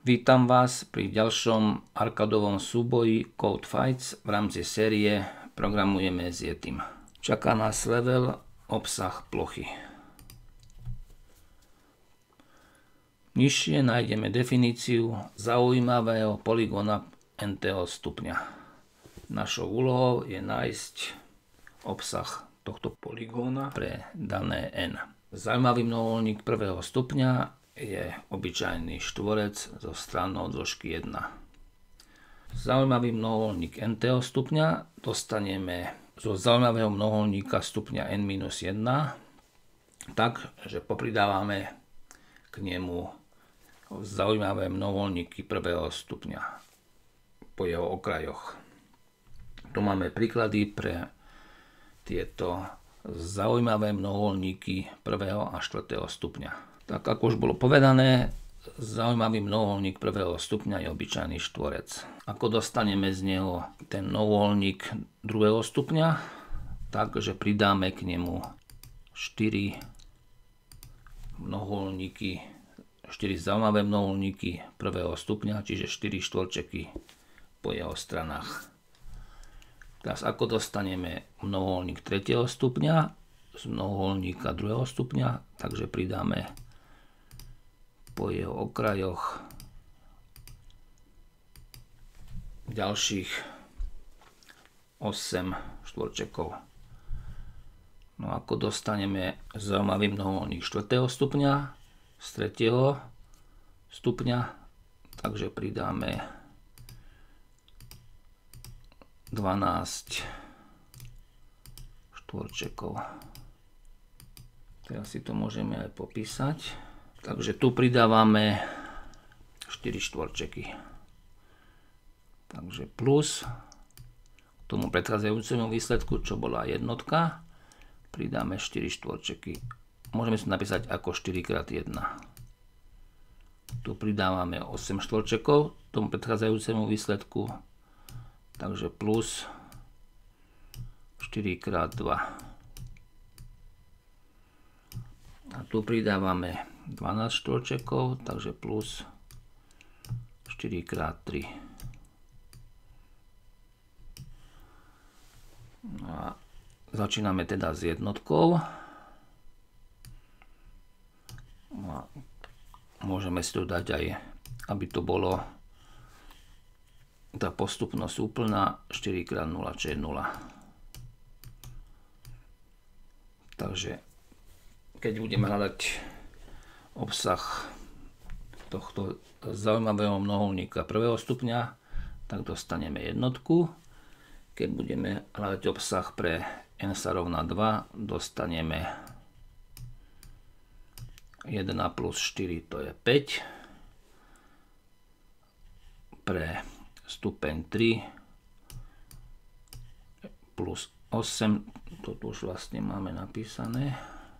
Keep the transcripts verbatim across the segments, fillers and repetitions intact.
Vítam vás pri ďalšom arkadovom súboji Code Fights v rámci série Programujeme s Yetim. Čaká nás level obsah plochy. Nižšie nájdeme definíciu zaujímavého polygóna n-tého stupňa. Našou úlohou je nájsť obsah tohto polygóna pre dané n. Zaujímavý mnohoholník prvého stupňa je obyčajný štvorec so stranou dĺžky jedna. Zaujímavý mnohoholník n-tého stupňa dostaneme zo zaujímavého mnohoholníka stupňa n minus jeden, tak, že popridávame k nemu zaujímavé mnohoholníky prvého stupňa po jeho okrajoch. Tu máme príklady pre tieto zaujímavé mnohoholníky prvého a štvrtého stupňa. Tak ako už bolo povedané, zaujímavý mnohoholník prvého stupňa je obyčajný štvorec. Ako dostaneme z neho ten mnohoholník druhého stupňa, takže pridáme k nemu štyri mnohoholníky štyri zaujímavé mnohoholníky prvého stupňa, čiže štyri štvorčeky po jeho stranách. Teraz ako dostaneme mnohoholník tretieho stupňa z mnohoholníka druhého stupňa, takže pridáme po jeho okrajoch ďalších osem štvorčekov. No ako dostaneme zaujímavý mnohoholník štvrtého stupňa z tretieho stupňa, takže pridáme dvanásť štvorčekov. Teraz si to môžeme aj popísať. Takže tu pridávame štyri štvorčeky. Takže plus k tomu predchádzajúcemu výsledku, čo bola jednotka, pridáme štyri štvorčeky. Môžeme si napísať ako štyri krát jedna. Tu pridávame osem štvorčekov k tomu predchádzajúcemu výsledku, takže plus štyri krát dva. A tu pridávame dvanásť štvorčekov, takže plus štyri krát tri. No a začíname teda s jednotkou. A môžeme si to dať aj, aby to bolo tá postupnosť úplná, štyri krát nula, čo je nula. Takže keď budeme hľadať obsah tohto zaujímavého mnohoholníka prvého stupňa, tak dostaneme jednotku. Keď budeme hľadať obsah pre n sa rovná dva, dostaneme jeden plus štyri, to je päť. Pre stupeň tri plus osem, to tu už vlastne máme napísané.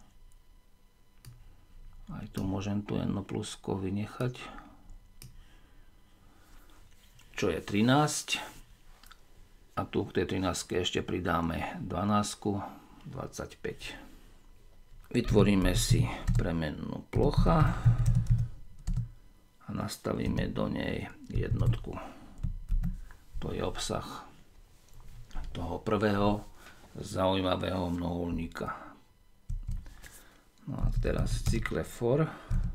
Aj tu môžem tu jedno plusko vynechať. Čo je trinásť. A tu k tej trinástke ešte pridáme dvanásť, dvadsaťpäť. Vytvoríme si premennú plocha a nastavíme do nej jednotku. To je obsah toho prvého zaujímavého mnohoholníka. No a teraz v cykle for,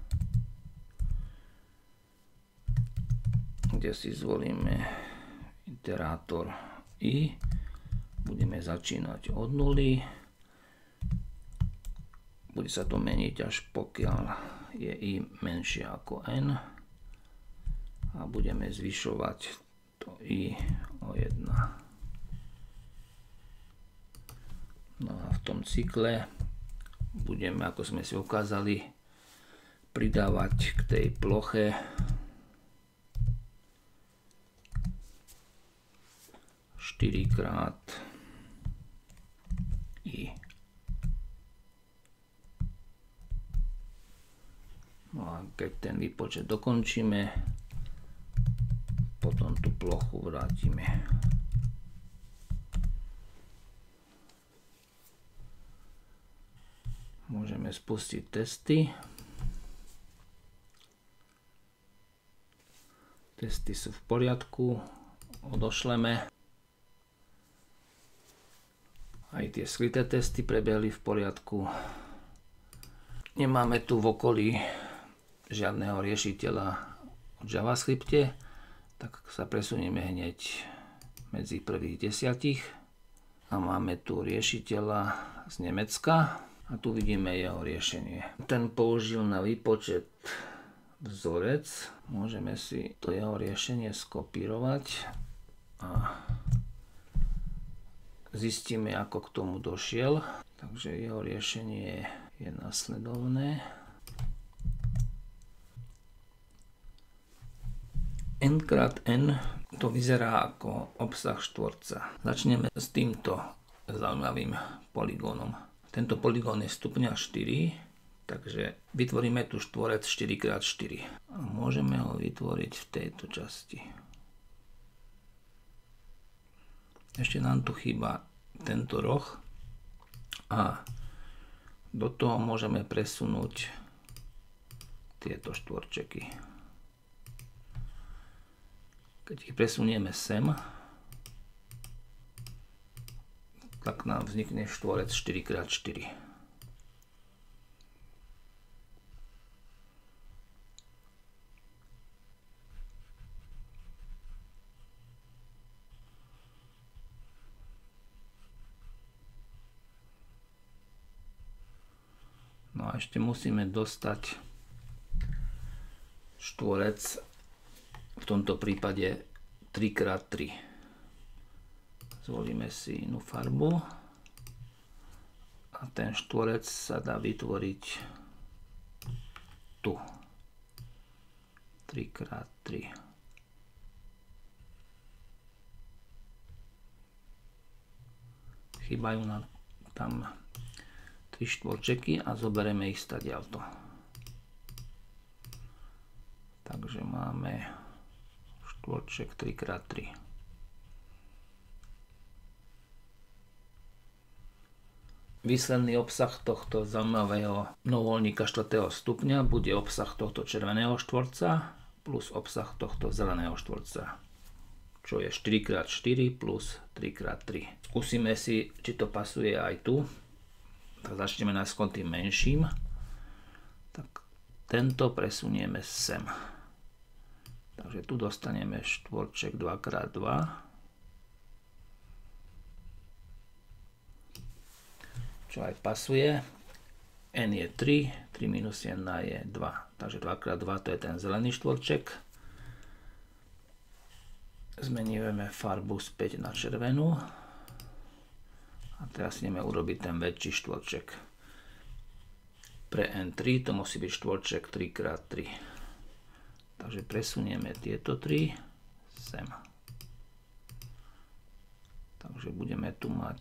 kde si zvolíme iterátor i, budeme začínať od nuly. Bude sa to meniť, až pokiaľ je i menšie ako n. A budeme zvyšovať to i o jeden. No a v tom cykle budeme, ako sme si ukázali, pridávať k tej ploche štyri krát i. No a keď ten výpočet dokončíme, potom tú plochu vrátime. Môžeme spustiť testy. Testy sú v poriadku, odošleme. Aj tie skryté testy prebehli v poriadku. Nemáme tu v okolí žiadneho riešiteľa v JavaScripte, tak sa presunieme hneď medzi prvých desiatich. A máme tu riešiteľa z Nemecka a tu vidíme jeho riešenie. Ten použil na výpočet vzorec. Môžeme si to jeho riešenie skopírovať a zistíme, ako k tomu došiel. Takže jeho riešenie je nasledovné. N krát n to vyzerá ako obsah štvorca. Začneme s týmto zaujímavým poligónom. Tento poligón je stupňa štyri, takže vytvoríme tu štvorec štyri krát štyri. A môžeme ho vytvoriť v tejto časti. Ešte nám tu chýba tento roh a do toho môžeme presunúť tieto štvorčeky. Keď ich presunieme sem, tak nám vznikne štvorec štyri krát štyri. No a ešte musíme dostať štvorec, v tomto prípade tri krát tri. Zvolíme si inú farbu a ten štvorec sa dá vytvoriť tu. tri krát tri. Chýbajú nám tam tri štvorčeky a zoberieme ich stadiaľto. Takže máme štvorček tri krát tri. Výsledný obsah tohto zaujímavého mnohovoľníka štvrtého stupňa bude obsah tohto červeného štvorca plus obsah tohto zeleného štvorca, čo je štyri krát štyri plus tri krát tri. Skúsime si, či to pasuje aj tu. Tak začneme najskôr tým menším. Tak tento presunieme sem. Takže tu dostaneme štvorček dva krát dva. Čo aj pasuje. N je tri, tri minus jedna je dva. Takže dva krát dva to je ten zelený štvorček. Zmeníme farbu späť na červenú. A teraz ideme urobiť ten väčší štvorček. Pre N tri to musí byť štvorček tri krát tri. Takže presunieme tieto tri sem. Takže budeme tu mať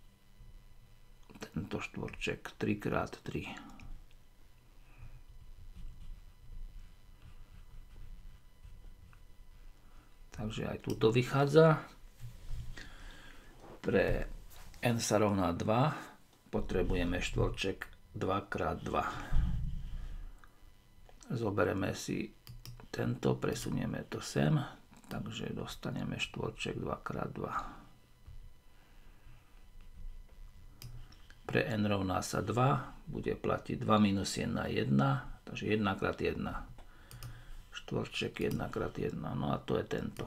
tento štvorček tri krát tri. Takže aj túto vychádza. Pre n sa rovná dva, potrebujeme štvorček dva krát dva. Zoberieme si tento, presunieme to sem, takže dostaneme štvorček dva krát dva. Pre n rovná sa dva, bude platiť dva minus jedna jedna, takže jeden krát jeden. Štvorček jeden krát jeden, no a to je tento.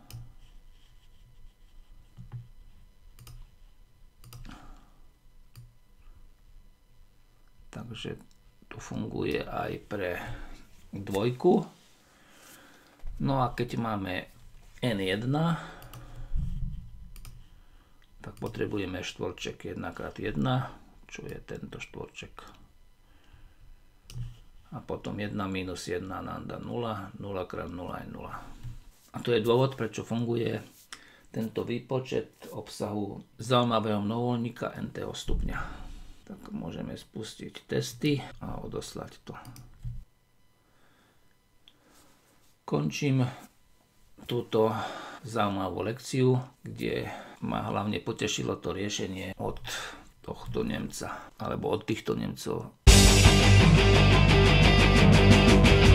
Takže to funguje aj pre dvojku. No a keď máme en jeden, tak potrebujeme štvorček jeden krát jeden, čo je tento štvorček. A potom jeden minus jedna nám dá nula, nula krát nula je nula. A to je dôvod, prečo funguje tento výpočet obsahu zaujímavého mnohovoľníka n-tého stupňa. Tak môžeme spustiť testy a odoslať to. Končím túto zaujímavú lekciu, kde ma hlavne potešilo to riešenie od tohto Nemca, alebo od týchto Nemcov.